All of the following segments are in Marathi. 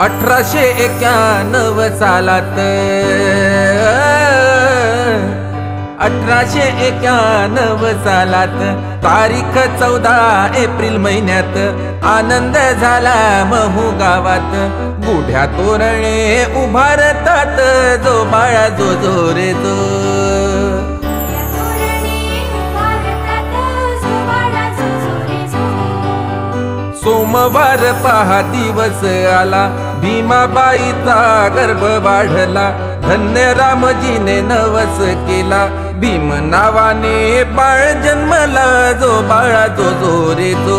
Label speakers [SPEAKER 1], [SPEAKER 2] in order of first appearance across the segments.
[SPEAKER 1] 1891 सालात 1891 सालात तारीख 14 एप्रिल महिन्यात आनंद झाला महू गावात। गुढ्या तोरणे उभारतात जो बाळा जो जो रे जो। सोमवार पहा दिवस आला भीमाबाईचा गर्भ वाढला। धन्य रामजीने नवस केला भीम नावाने बाळ जन्मला जो बाळा जो जो रे जो।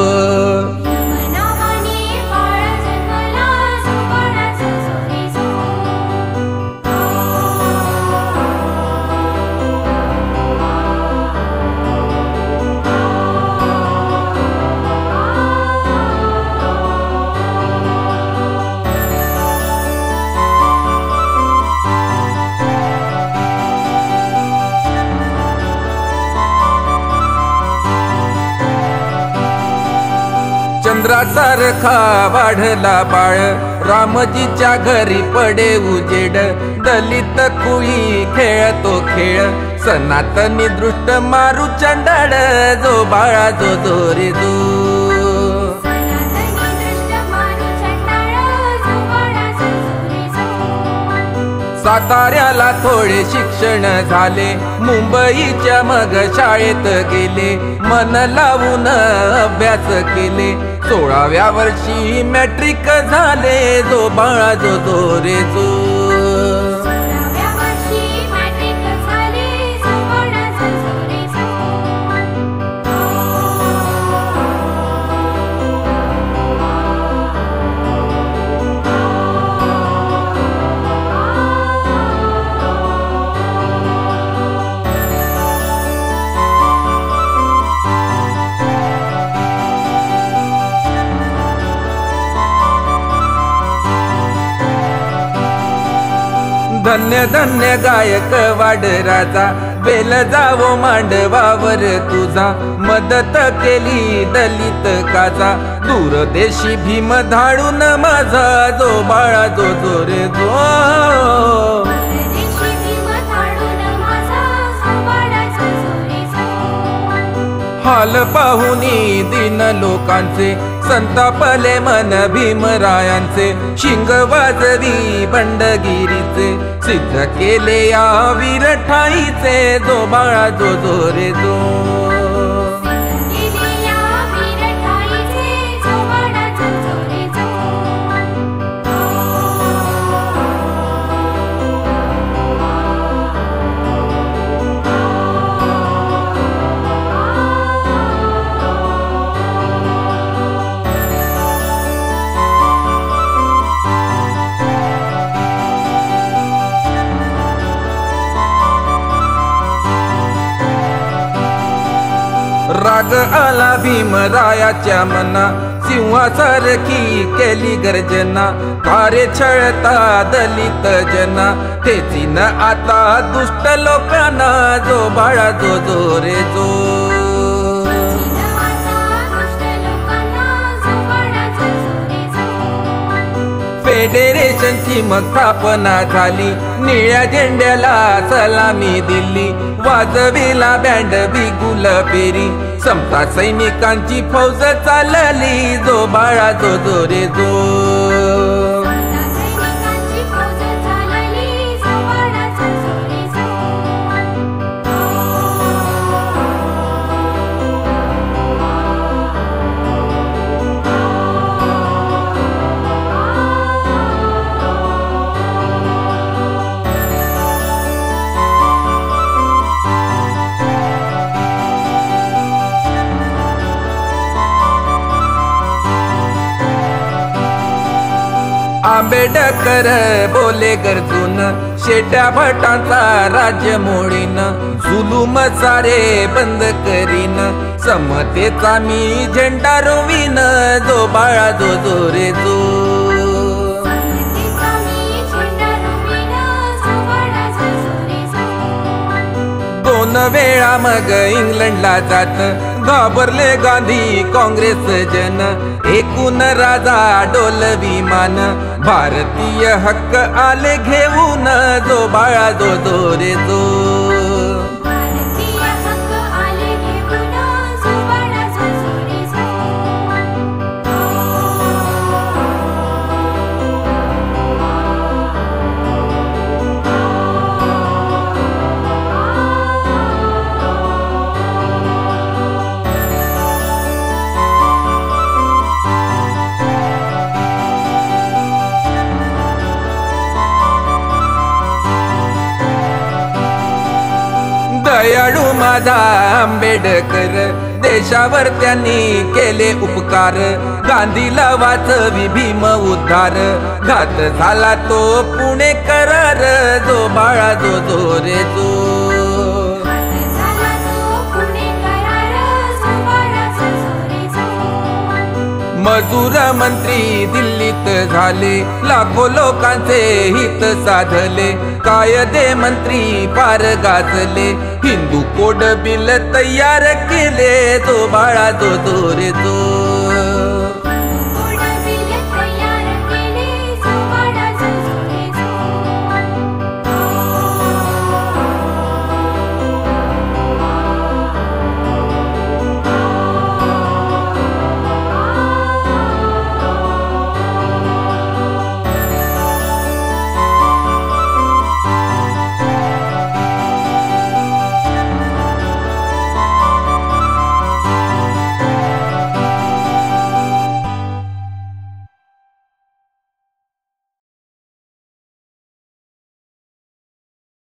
[SPEAKER 1] चंद्रासारखा वाढला बाळ रामजीच्या घरी पडे उजेड। दलित कुळी खेळतो खेळ सनातनी दृष्ट मारू चंडाळ जो बाळा जो जो रे जो। साताऱ्याला थोडे शिक्षण झाले मुंबईच्या मग शाळेत गेले। मन लावून अभ्यास केले 16व्या वर्षी मॅट्रिक झाले जो बाळा जो जो रे जो। धन्य धन्य गायक वाड राजा बेल जावो मांडवावर तुझा। मदत केली दलित काजा दूरदेशी भीम धाडून माझा जो बाळा जो जो रे जो। हाल पाहुनी दिन लोकांचे संतापले मन भीमरायांचे। शिंग वाजवी बंडगिरीचे सिद्ध केले या वीरठाईचे जो बाळा जो जो रे जो। राग आला भीमरायाच्या मना सिंहासारखी केली गर्जना। कार्य छळता दलित जना तेची न आता दुष्ट लोकांना जो बाळा जो जो रे जो। फेडरेशनची मग स्थापना झाली निळ्या झेंड्याला सलामी दिली। वाजविला बँड बिगुल पेरी समता सैनिकांची फौज चालली जो बाळा जो जो रे जो। आंबेडकर बोले गरजून शेट्या भटांचा राज्य मोडीन। जुलूम सारे बंद करीन समतेचा मी झेंडा रोवीन जो बाळा जो जो रे जो। दोन वेळा मग इंग्लंडला जात घाबरले गांधी काँग्रेस जन। एकूण राजा डोल विमान भारतीय हक्क आले घेऊन जो बाळा जो जो रे जो दयाळू माझा आंबेडकर देशावर त्यांनी केले उपकार गांधीला वाचवी भीम उद्धार घात झाला तो पुणेकरार जो बाळा जो जो रे जो मजूर मंत्री दिल्लीत झाले लाखो लोकांचे हित साधले कायदे मंत्री फार गाजले हिंदू कोड बिल तयार केले जो बाळा जो जो रे जो